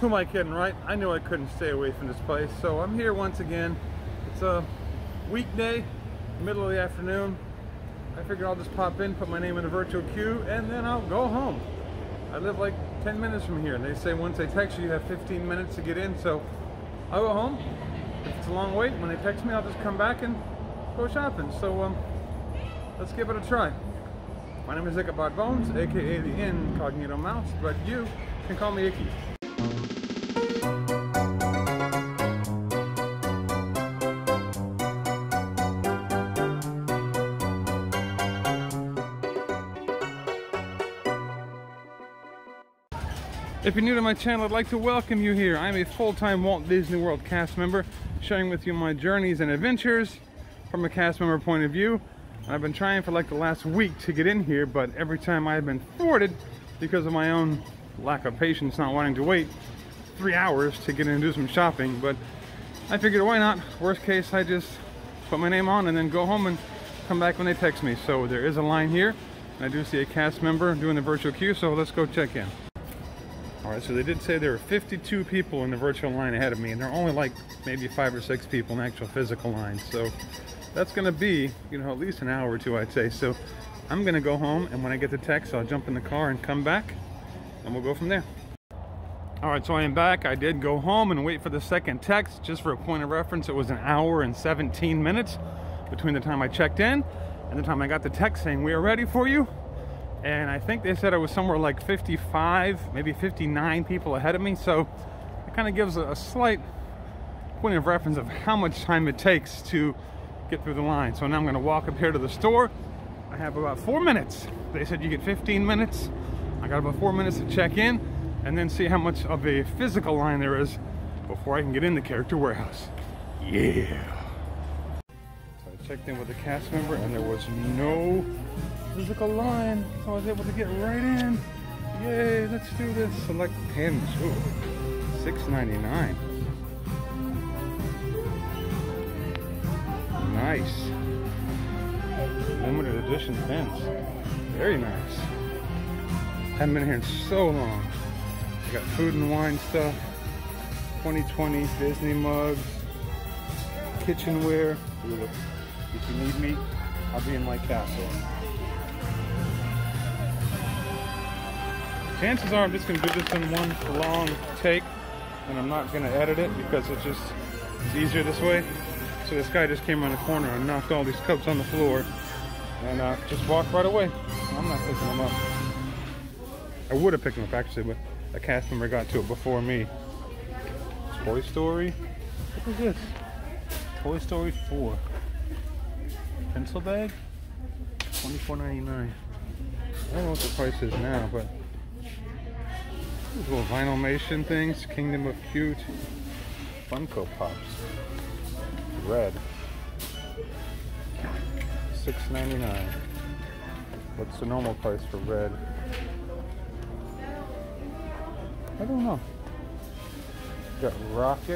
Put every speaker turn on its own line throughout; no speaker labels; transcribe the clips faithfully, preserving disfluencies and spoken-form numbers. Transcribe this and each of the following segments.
Who am I kidding, right? I knew I couldn't stay away from this place, so I'm here once again. It's a weekday, middle of the afternoon. I figured I'll just pop in, put my name in a virtual queue, and then I'll go home. I live like ten minutes from here, and they say once they text you, you have fifteen minutes to get in, so I'll go home. If it's a long wait, when they text me, I'll just come back and go shopping. So um, let's give it a try. My name is Ichabod Bones, aka the Incognito Mouse, but you can call me Icky. If you're new to my channel, I'd like to welcome you here. I'm a full-time Walt Disney World cast member, sharing with you my journeys and adventures from a cast member point of view. I've been trying for like the last week to get in here, but every time I've been thwarted because of my own lack of patience, not wanting to wait three hours to get in and do some shopping. But I figured, why not? Worst case, I just put my name on and then go home and come back when they text me. So there is a line here, and I do see a cast member doing the virtual queue, so let's go check in. Alright, so they did say there were fifty-two people in the virtual line ahead of me, and there are only like maybe five or six people in the actual physical line. So that's going to be, you know, at least an hour or two, I'd say. So I'm going to go home, and when I get the text, I'll jump in the car and come back, and we'll go from there. Alright, so I am back. I did go home and wait for the second text. Just for a point of reference, it was an hour and seventeen minutes between the time I checked in and the time I got the text saying, "We are ready for you." And I think they said it was somewhere like fifty-five, maybe fifty-nine people ahead of me. So it kind of gives a, a slight point of reference of how much time it takes to get through the line. So now I'm going to walk up here to the store. I have about four minutes. They said you get fifteen minutes. I got about four minutes to check in and then see how much of a physical line there is before I can get in the character warehouse. Yeah. So I checked in with a cast member and there was no physical line, so I was able to get right in. Yay, let's do this. Select pins. Ooh, six ninety-nine. Nice. Limited edition pins. Very nice. Haven't been here in so long. I got food and wine stuff. twenty twenty Disney mugs. Kitchenware. Ooh, if you need me, I'll be in my castle. Chances are I'm just going to do this in one long take, and I'm not going to edit it because it's just it's easier this way. So this guy just came around the corner and knocked all these cups on the floor and uh, just walked right away. I'm not picking them up. I would have picked them up actually, but a cast member got to it before me. Toy Story? What is this? Toy Story four. Pencil bag? twenty-four ninety-nine. I don't know what the price is now, but these little vinylmation things. Kingdom of Cute. Funko Pops. Red. six ninety-nine. What's the normal price for red? I don't know. Got Rocket.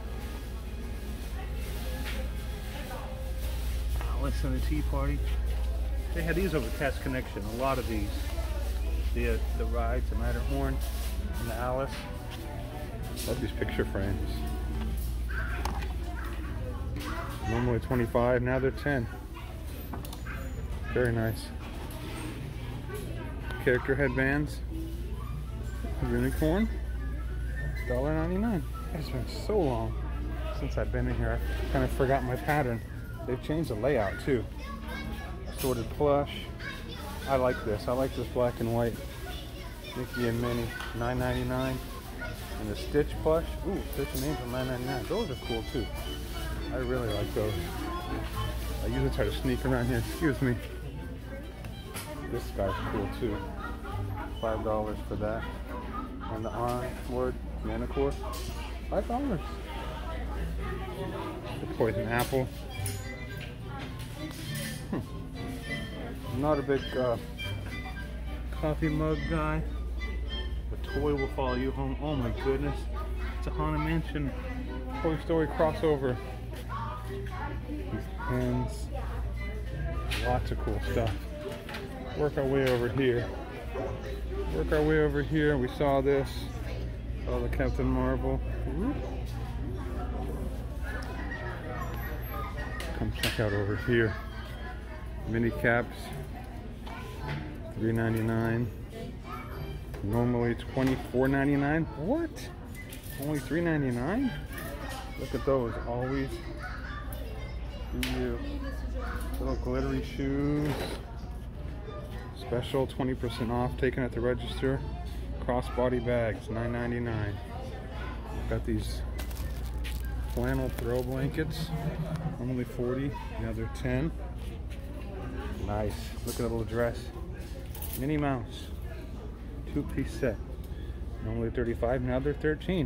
Alice in the Tea Party. They had these over Cast Connection. A lot of these. The, uh, the rides, the Matterhorn, and the Alice. Love these picture frames. Normally twenty-five, now they're ten. Very nice. Character headbands. Unicorn. one ninety-nine. It's been so long since I've been in here. I kind of forgot my pattern. They've changed the layout too. Assorted plush. I like this. I like this black and white Mickey and Minnie. nine ninety-nine. And the Stitch plush. Ooh, Stitch and Angel nine ninety-nine. Those are cool too. I really like those. I usually try to sneak around here. Excuse me. This guy's cool too. Five dollars for that. And the Onward Manicure. Five dollars. The Poison Apple. Hmm. I'm not a big uh, coffee mug guy. The toy will follow you home. Oh my goodness. It's a Haunted Mansion Toy Story crossover. These pens. Lots of cool stuff. Work our way over here. Work our way over here. We saw this. Oh, the Captain Marvel. Whoop. Come check out over here. Mini caps, three ninety-nine. Normally twenty-four ninety-nine. What? Only three ninety-nine? Look at those. Always. You. Little glittery shoes. Special twenty percent off. Taken at the register. Crossbody bags, nine ninety-nine. Got these flannel throw blankets. Only forty. Now they're ten. Nice. Look at the little dress. Minnie Mouse. Two-piece set. Normally thirty-five. Now they're thirteen.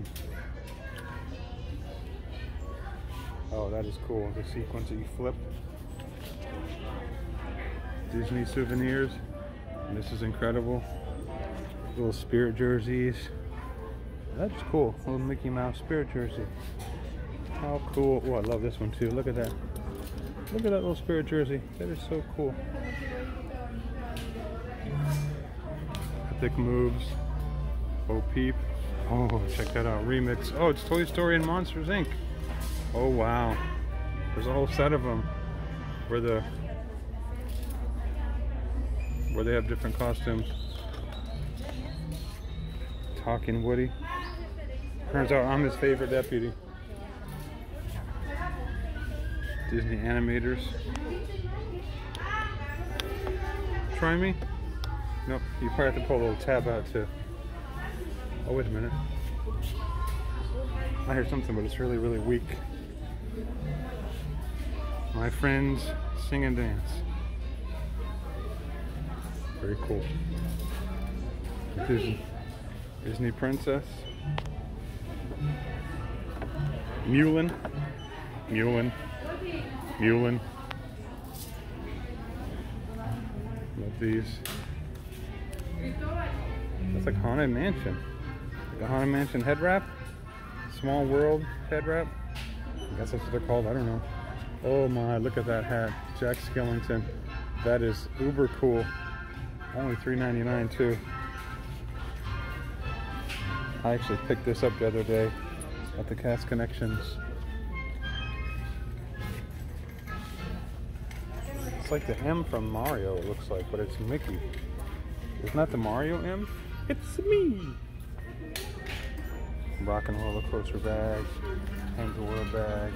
Oh, that is cool. The sequence that you flip. Disney souvenirs. And this is incredible. Little Spirit jerseys. That's cool. Little Mickey Mouse Spirit jersey. How cool. Oh, I love this one too. Look at that. Look at that little Spirit jersey. That is so cool. Epic Moves. Oh, Peep. Oh, check that out. Remix. Oh, it's Toy Story and Monsters, Incorporated. Oh, wow. There's a whole set of them where the where they have different costumes. Talking Woody. Turns out I'm his favorite deputy. Disney animators. Try me? Nope. You probably have to pull a little tab out too. Oh, wait a minute. I hear something, but it's really, really weak. My Friends Sing and Dance. Very cool. Disney, Disney Princess. Mulin. Mulin. Mulin. Love these. That's like Haunted Mansion. Like a Haunted Mansion head wrap. Small World head wrap. I guess that's what they're called. I don't know. Oh my, look at that hat. Jack Skellington. That is uber cool. Only three ninety-nine too. I actually picked this up the other day at the Cast Connections. It's like the M from Mario, it looks like, but it's Mickey. Isn't that the Mario M? It's me! Rock and Roller Coaster bag, Pandora bag.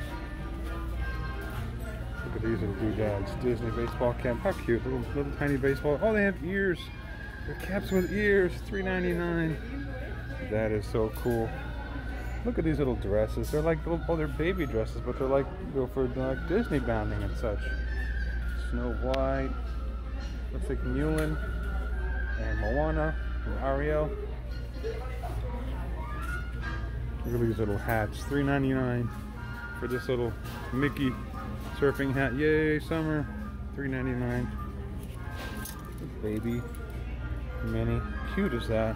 Look at these little doodads. Disney baseball cap. How cute. Little, little tiny baseball. Oh, they have ears. They're caps with ears. three ninety-nine. That is so cool. Look at these little dresses. They're like little, oh, they're baby dresses, but they're like, you know, for like Disney bounding and such. Snow White. Looks like Mulin and Moana and Ariel. Look at these little hats. three ninety-nine for this little Mickey surfing hat. Yay, summer. three ninety-nine. Baby. Minnie. Cute as that.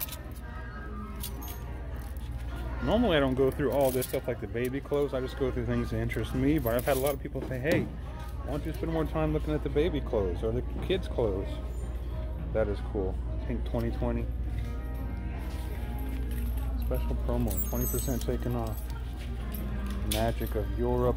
Normally I don't go through all this stuff like the baby clothes. I just go through things that interest me. But I've had a lot of people say, hey, why don't you spend more time looking at the baby clothes or the kids' clothes? That is cool. I think twenty twenty. Special promo, twenty percent taken off. Magic of Europe.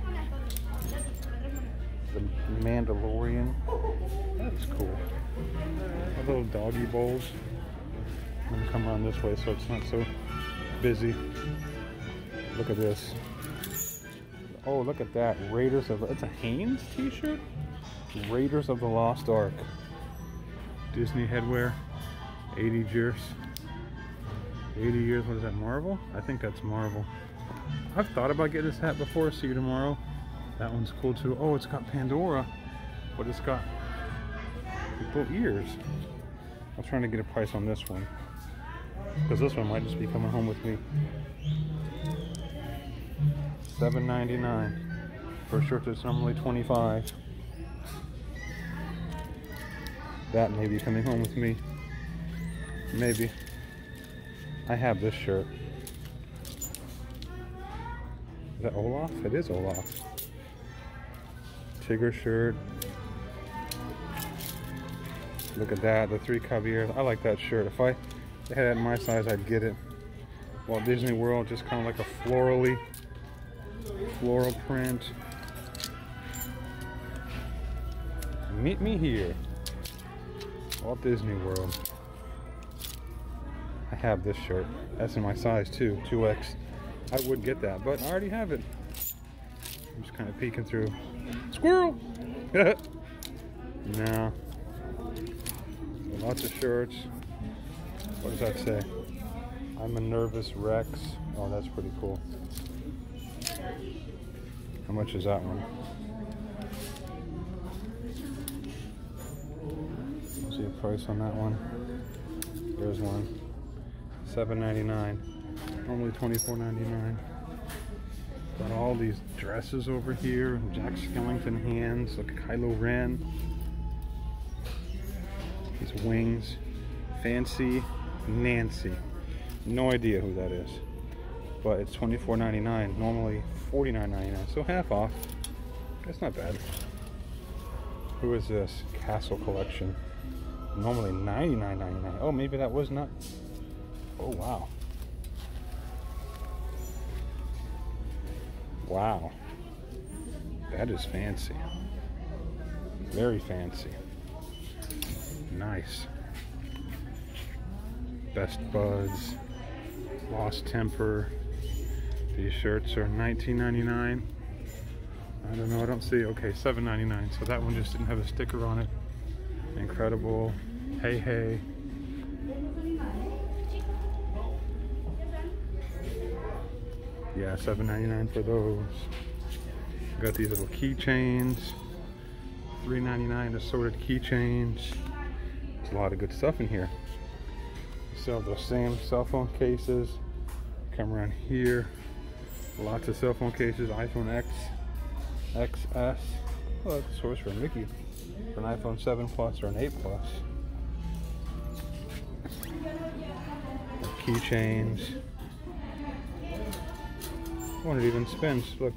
The Mandalorian. That's cool. A little doggy bowls. I'm gonna come around this way so it's not so busy. Look at this. Oh, look at that. Raiders of... It's a Hanes t-shirt? Raiders of the Lost Ark. Disney headwear. eighty years. eighty years. What is that, Marvel? I think that's Marvel. I've thought about getting this hat before. See you tomorrow. That one's cool too. Oh, it's got Pandora, but it's got little ears. I was trying to get a price on this one because this one might just be coming home with me. seven ninety-nine for a shirt that's normally twenty-five. That may be coming home with me. Maybe. I have this shirt. Is that Olaf? It is Olaf. Tigger shirt. Look at that, the three cub ears. I like that shirt. If I had it in my size, I'd get it. Walt Disney World, just kind of like a florally, floral print. Meet me here, Walt Disney World. I have this shirt. That's in my size too, two X. I would get that, but I already have it. I'm just kind of peeking through. Squirrel! No. Lots of shirts. What does that say? I'm a nervous Rex. Oh, that's pretty cool. How much is that one? See a price on that one. There's one. seven ninety-nine. Normally twenty-four ninety-nine. Got all these dresses over here. Jack Skellington hands. Look at Kylo Ren. These wings. Fancy Nancy. No idea who that is. But it's twenty-four ninety-nine. Normally forty-nine ninety-nine. So half off. That's not bad. Who is this? Castle Collection. Normally ninety-nine ninety-nine. Oh, maybe that was not. Oh, wow. Wow. That is fancy. Very fancy. Nice. Best Buds. Lost Temper. These shirts are nineteen ninety-nine. I don't know, I don't see. Okay, seven ninety-nine. So that one just didn't have a sticker on it. Incredible. Hey, hey. Yeah, seven ninety-nine for those. Got these little keychains. three ninety-nine assorted keychains. There's a lot of good stuff in here. Sell those same cell phone cases. Come around here. Lots of cell phone cases. iPhone X, X S. Oh, that's a source for Mickey. For an iPhone seven Plus or an eight Plus. Keychains. One, it even spins. Look.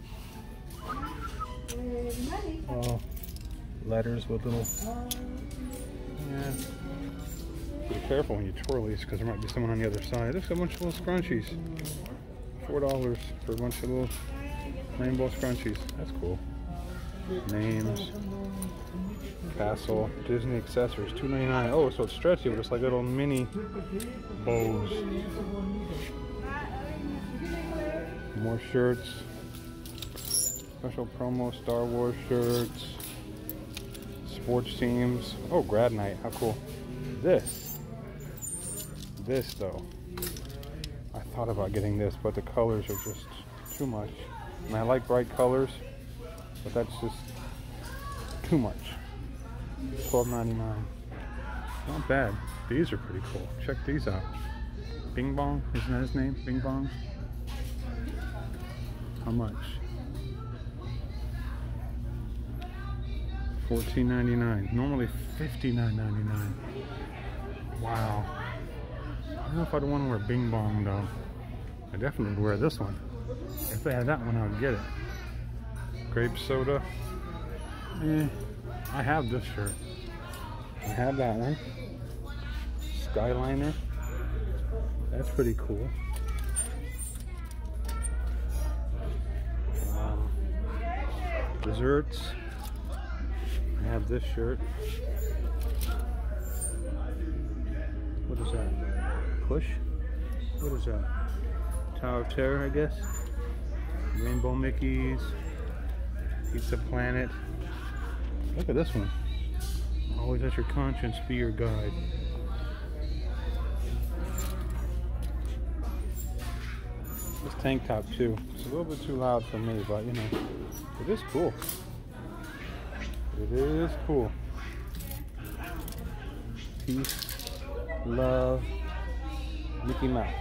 Oh, letters with little. Yeah. Be careful when you twirl these because there might be someone on the other side. There's a bunch of little scrunchies. Four dollars for a bunch of little rainbow scrunchies. That's cool. Names. Castle. Disney accessories. two ninety-nine. Oh, so it's stretchy, but it's like little mini bows. More shirts. Special promo Star Wars shirts. Sports teams. Oh, grad night. How cool. This. This though. I thought about getting this, but the colors are just too much. And I like bright colors, but that's just too much. twelve ninety-nine. Not bad. These are pretty cool. Check these out. Bing Bong. Isn't that his name? Bing Bong. How much? fourteen ninety-nine. Normally fifty-nine ninety-nine. Wow. I don't know if I'd want to wear Bing Bong though. I definitely would wear this one. If they had that one, I would get it. Grape soda. Eh, I have this shirt. I have that one. Skyliner. That's pretty cool. Um, desserts. I have this shirt. What is that? Push? What is that? Tower of Terror, I guess. Rainbow Mickeys. Pizza Planet. Look at this one. Always let your conscience be your guide. This tank top too. It's a little bit too loud for me, but you know, it is cool. It is cool. Peace, love, Mickey Mouse.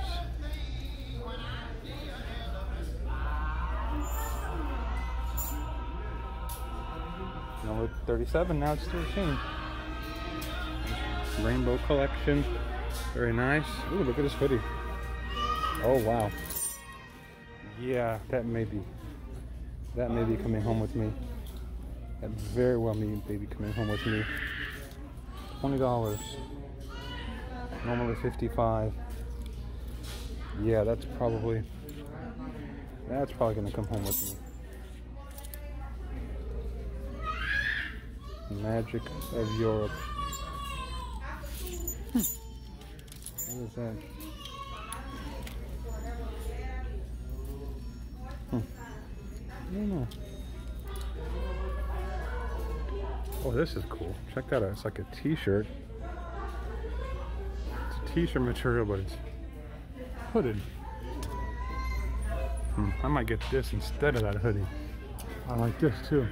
Now it's thirty-seven, now it's thirteen. Rainbow collection. Very nice. Ooh, look at this hoodie. Oh wow. Yeah, that may be that may be coming home with me. That very well may be coming home with me. Twenty dollars. Normally fifty-five. Yeah, that's probably, that's probably gonna come home with me. Magic of Europe. Hmm. What is that? Hmm. I don't know. Oh, this is cool. Check that out. It's like a t-shirt. It's a t-shirt material, but it's hooded. Hmm. I might get this instead of that hoodie. I like this too.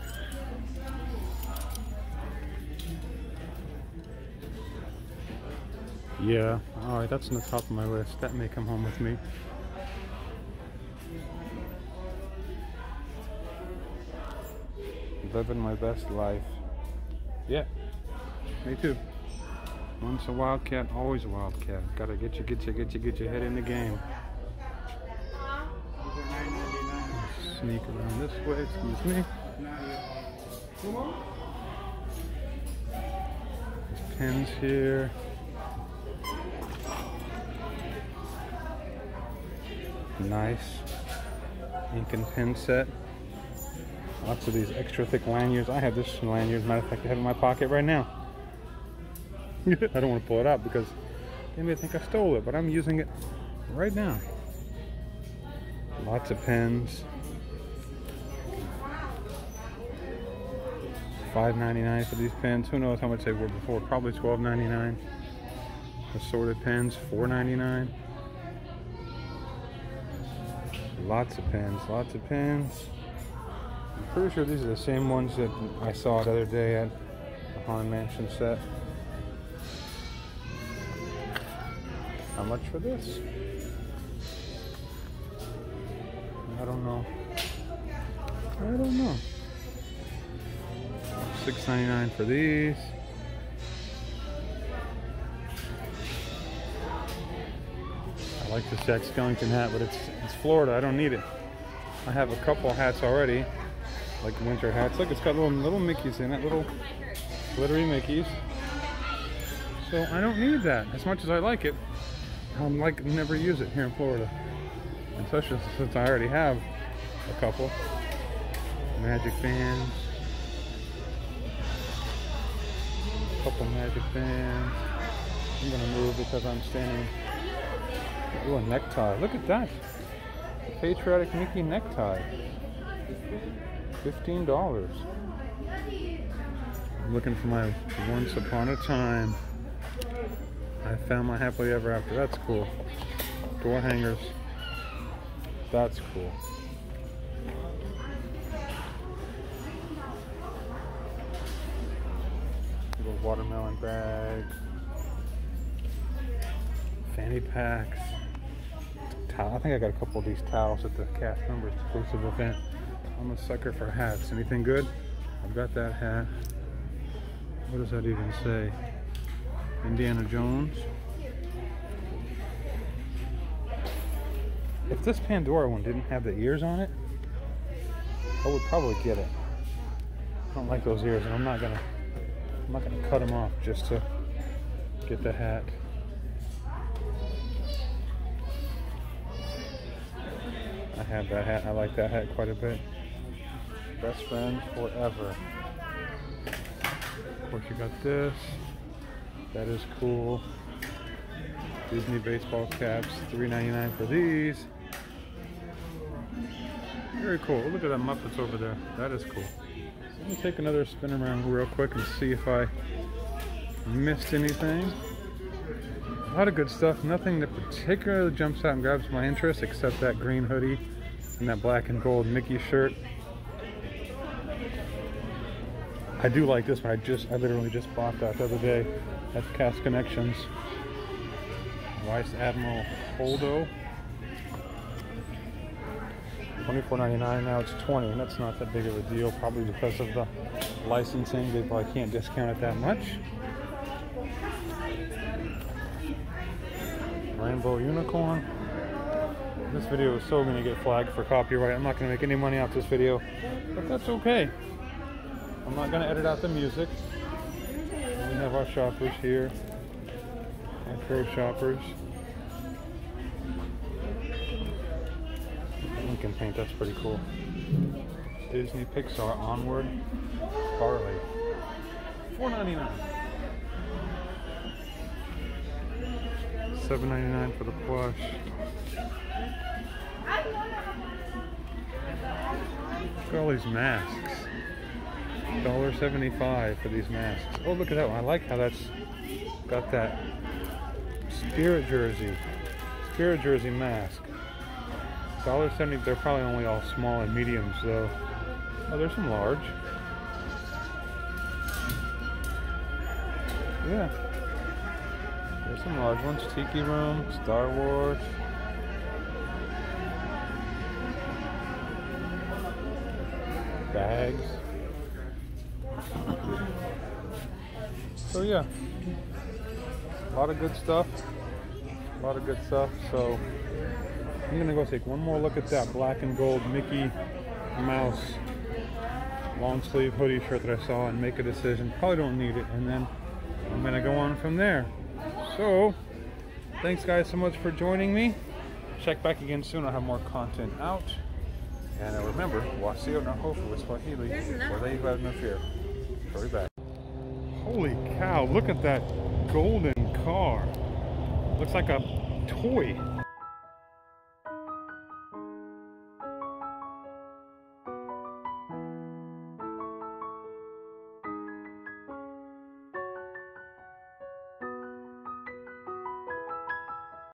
Yeah, alright, that's on the top of my list. That may come home with me. Living my best life. Yeah, me too. Once a wildcat, always a wildcat. Gotta get you, get you, get you, get your head in the game. Sneak around this way, excuse me. There's pins here. Nice ink and pen set. Lots of these extra thick lanyards. I have this lanyard, as a matter of fact, I have it in my pocket right now. I don't want to pull it out because they may think I stole it, but I'm using it right now. Lots of pens. five ninety-nine for these pens. Who knows how much they were before? Probably twelve ninety-nine. Assorted pens, four ninety-nine. Lots of pens, lots of pens. I'm pretty sure these are the same ones that I saw the other day at the Haunted Mansion set. How much for this? I don't know. I don't know. six ninety-nine for these. I like this Jack Skellington hat, but it's it's Florida. I don't need it. I have a couple hats already, like winter hats. Look, it's got little little Mickeys in it, little glittery Mickeys. So I don't need that. As much as I like it, I'm like never use it here in Florida, and especially since I already have a couple. Magic bands. Couple magic bands. I'm gonna move because I'm standing. Ooh, a necktie. Look at that. A patriotic Mickey necktie. Fifteen dollars. I'm looking for my Once Upon a Time. I found my Happily Ever After. That's cool. Door hangers. That's cool. Little watermelon bag. Fanny packs. Towel. I think I got a couple of these towels at the cast member exclusive event. I'm a sucker for hats. Anything good? I've got that hat. What does that even say? Indiana Jones. If this Pandora one didn't have the ears on it, I would probably get it. I don't like those ears, and I'm not gonna I'm not gonna cut them off just to get the hat. I have that hat. I like that hat quite a bit. Best friend forever. Of course, you got this. That is cool. Disney baseball caps, three ninety-nine for these. Very cool. Look at that Muppets over there. That is cool. Let me take another spin around real quick and see if I missed anything. A lot of good stuff. Nothing that particularly jumps out and grabs my interest except that green hoodie and that black and gold Mickey shirt. I do like this one. I just, I literally just bought that the other day at Cast Connections. Vice Admiral Holdo. twenty-four ninety-nine, now it's twenty, and that's not that big of a deal, probably because of the licensing. They probably can't discount it that much. Rainbow Unicorn. This video is so going to get flagged for copyright. I'm not going to make any money off this video, but that's okay. I'm not going to edit out the music. We have our shoppers here. Our pro shoppers. mannequin paint. That's pretty cool. Disney Pixar Onward Barley. four ninety-nine. seven ninety-nine for the plush. Look at all these masks. one seventy-five for these masks. Oh, look at that one. I like how that's got that Spirit jersey. Spirit jersey mask. one seventy. They're probably only all small and mediums though. Oh, there's some large. Yeah. There's some large ones. Tiki Room, Star Wars. Bags. So yeah. A lot of good stuff. A lot of good stuff. So I'm gonna go take one more look at that black and gold Mickey Mouse long sleeve hoodie shirt that I saw and make a decision. Probably don't need it, and then I'm gonna go on from there. So thanks guys so much for joining me. Check back again soon. I'll have more content out. And uh, remember, wasio na hofu with Swahili, where they have no fear. Hurry back. Holy cow, look at that golden car. Looks like a toy.